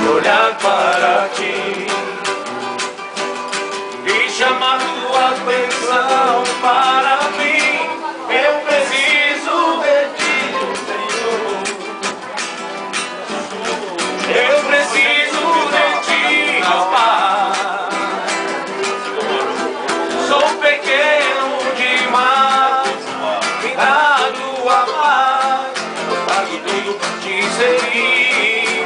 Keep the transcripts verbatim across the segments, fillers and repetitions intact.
e olhar para ti e chamar tua atenção para mim. Eu preciso de ti, Senhor. Eu preciso de ti, ó Pai. Sou pequeno demais, me dá tua paz, eu faço tudo por te seguir.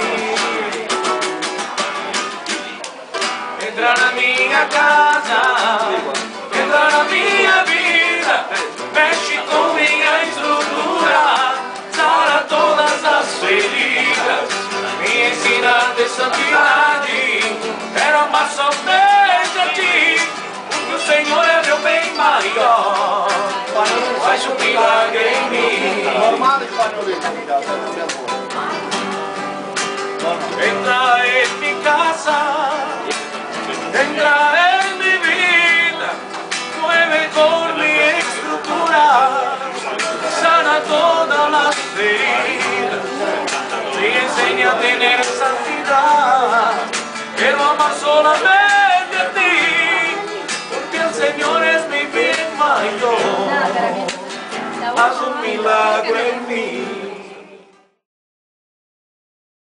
Entra na minha casa, entra na minha vida, mexe com minha estrutura, sara todas as feridas, me ensina a ter santidade, quero amar somente a ti, porque o Senhor é meu bem maior, faz um milagre em mim. Entra em minha casa, entra en mi vida, mueve con mi estructura, sana todas las heridas, me enseña a tener santidad, quiero amar solamente a ti, porque el Señor es mi bien mayor, haz un milagro en mí.